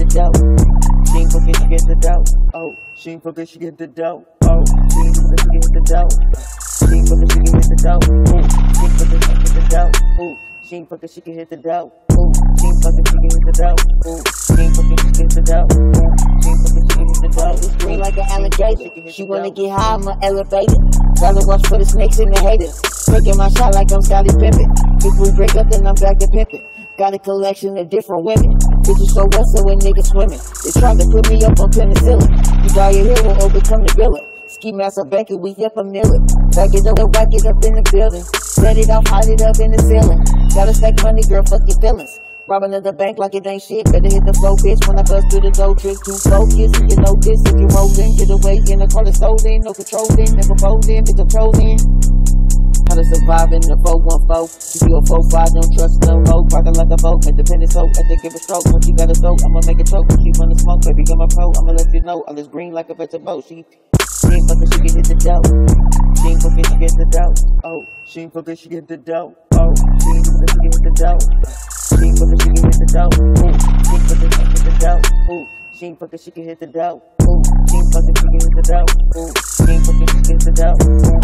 dough. She ain't fucking, she get the dough. Oh, she ain't fucking, she get the dough. Oh, she ain't fucking, she get the dough. She ain't fucking, she can hit the dough. Ooh, she ain't fucking, she get the dough. Ooh, she ain't fucking, she can hit the dough. Ooh, she ain't fucking, she can hit the dough. Ooh, she ain't fucking, she can hit the dough. Ooh, she ain't fucking, she can hit the dough. It's green like an alligator. She wanna get high, I'ma elevate it. Gotta watch for the snakes and the haters. Taking my shot like I'm Scottie Pippen. If we break up, then I'm back to pimpin'. Got a collection of different women. Bitches so western when niggas swimming. They tried to put me up on penicillin. You die your hero or become the villain. Ski master banker, we up a million. Back it up, whack it up in the building. Set it off, hide it up in the ceiling. Gotta stack money, girl, fuck your feelings. Robbing at the bank like it ain't shit. Better hit the flow, bitch, when I bust through the door. Trick too focused, you know this. If you rollin', get away in the car that's stolen. No controlling, never folding, bitch, I'm trolling. How to survive in the 414. If you a 45, don't trust no hoe. Rockin' like a boat, independent soap. After give a stroke, when she got a soap, I'ma make a choke. When she wanna smoke, baby, I'm a pro. I'ma let you know, all this green like a vegetable. She ain't fucking, she can hit the dough. She ain't fucking, she get the dough. Oh, she ain't fucking, she get the dough. Oh, she ain't fucking, she can hit the dough. She ain't fucking, she can hit the dough. Ooh, she ain't fucking, she can hit the dough. Ooh, she ain't fucking, she can hit the dough. Ooh, she ain't fucking, she can hit the dough. Ooh, she ain't fucking, she can hit the dough.